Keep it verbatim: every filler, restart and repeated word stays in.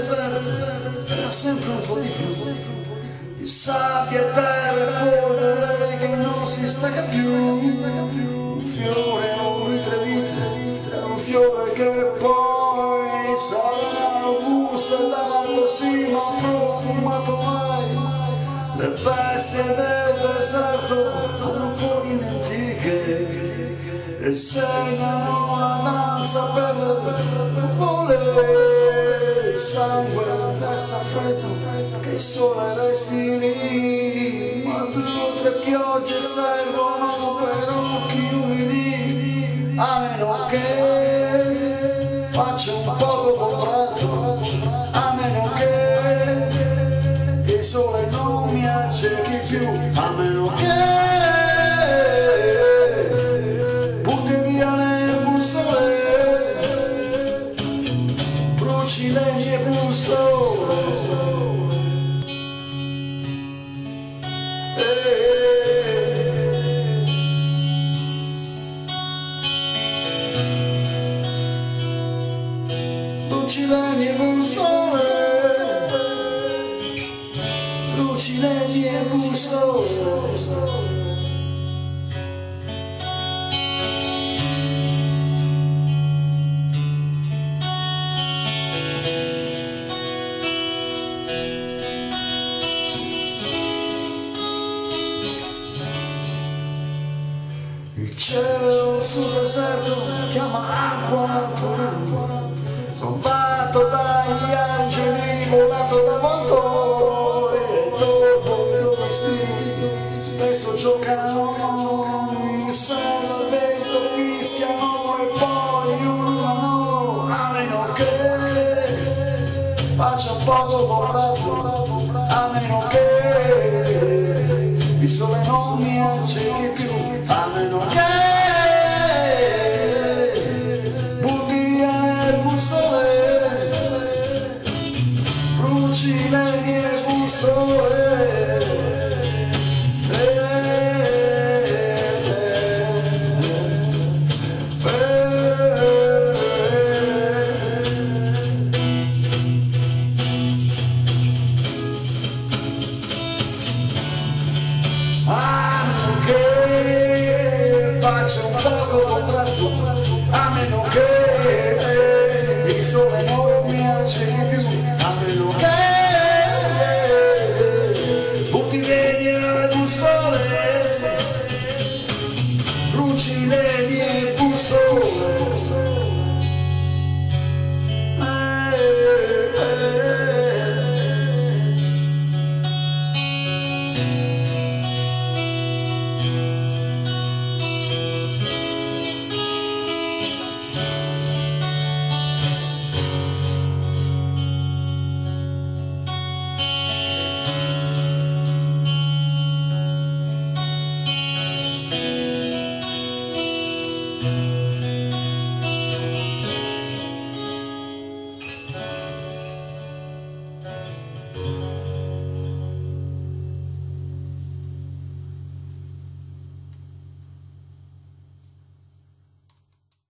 deserto era sempre un po' di più, di sabbia e terra e polvere che non si stacca più, un fiore, un ritrevite, un fiore che poi sarà robusto e d'alto sì ma profumato mai. Le bestie del deserto hanno cuori antiche e segnano la danza per le nuvole. Il sangue resta freddo che il sole resti lì, ma due o tre piogge servono per occhi umidi, a meno che faccia un poco comprato, a meno che il sole non mi accechi più, a meno che butti via le bussole, bruci le mie bussole. Bruci le mie bussole, bruci le mie bussole. Il cielo sul deserto chiama acqua pure, solvato dagli angeli, volato da voltoi, dopo dove spiriti spesso giocano, in sella al vento fischiano e poi urlano, a meno che faccia poco borrato, a meno che il sole non mi accechi più, a meno che butti via le bussole, bruci le mie bussole. Faccio un poco contratto, a meno che il sole non mi accechi più, a meno che butti via le bussole, bruci le mie bussole.